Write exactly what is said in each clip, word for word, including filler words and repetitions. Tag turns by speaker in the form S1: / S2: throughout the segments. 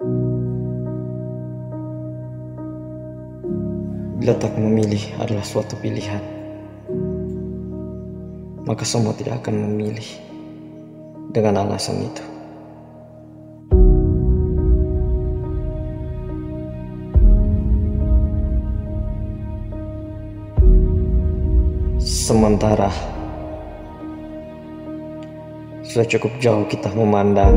S1: Bila tak memilih adalah suatu pilihan, maka semua tidak akan memilih dengan alasan itu. Sementara sudah cukup jauh kita memandang,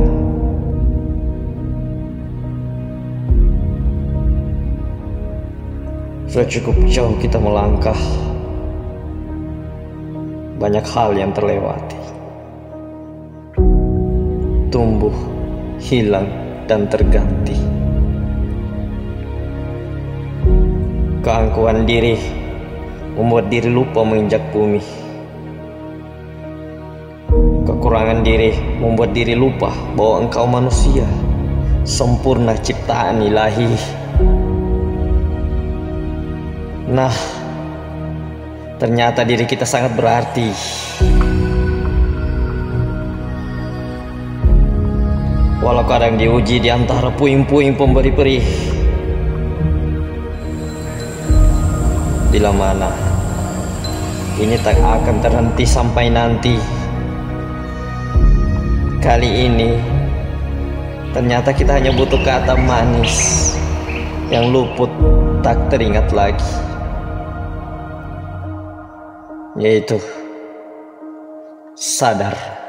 S1: sudah cukup jauh kita melangkah, banyak hal yang terlewati, tumbuh, hilang, dan terganti. Keangkuhan diri membuat diri lupa menginjak bumi. Kekurangan diri membuat diri lupa bahwa engkau manusia, sempurna ciptaan ilahi. Nah, ternyata diri kita sangat berarti. Walau kadang diuji di antara puing-puing pemberi perih. Bila mana ini tak akan terhenti sampai nanti. Kali ini ternyata kita hanya butuh kata manis yang luput tak teringat lagi, yaitu sadar.